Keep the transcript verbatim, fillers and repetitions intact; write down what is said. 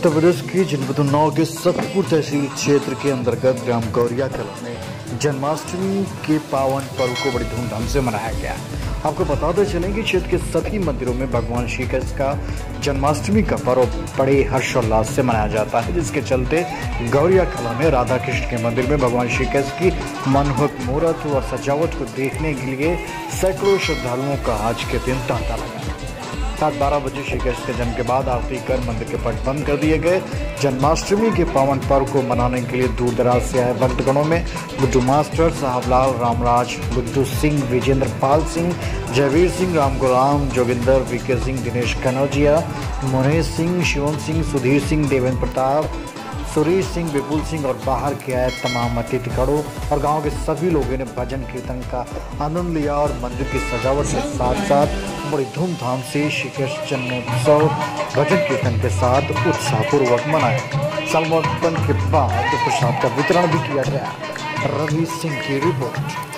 उत्तर प्रदेश की जनपद उन्नाव के सतपुर तहसील क्षेत्र के अंतर्गत ग्राम गौरिया कला में जन्माष्टमी के पावन पर्व को बड़ी धूमधाम से मनाया गया। आपको बताते चलें कि क्षेत्र के सभी मंदिरों में भगवान श्री कृष्ण का जन्माष्टमी का पर्व बड़े हर्षोल्लास से मनाया जाता है, जिसके चलते गौरिया कला में राधा कृष्ण के मंदिर में भगवान श्री कृष्ण की मनोहर मूर्त और सजावट को देखने के लिए सैकड़ों श्रद्धालुओं का आज के दिन तांता लगा। रात बारह बजे श्री कृष्ण के जन्म के बाद आरती कर मंदिर के पट बंद कर दिए गए। जन्माष्टमी के पावन पर्व को मनाने के लिए दूर दराज से आए भक्तगणों में बुद्धू मास्टर, साहबलाल, रामराज, बुद्धू सिंह, विजेंद्र पाल सिंह, जयवीर सिंह, राम गुलाम, जोगिंदर, वीके सिंह, दिनेश कनौजिया, मुनेश सिंह, शिवम सिंह, सुधीर सिंह, देवेंद्र प्रताप, सुरेश सिंह, विपुल सिंह और बाहर के आए तमाम अतिथिगणों और गांव के सभी लोगों ने भजन कीर्तन का आनंद लिया और मंदिर की सजावट के साथ साथ बड़ी धूमधाम से श्री कृष्ण जन्मोत्सव भजन कीर्तन के साथ उत्साहपूर्वक मनाया। समापन के बाद प्रसाद का वितरण भी किया गया। रवि सिंह की रिपोर्ट।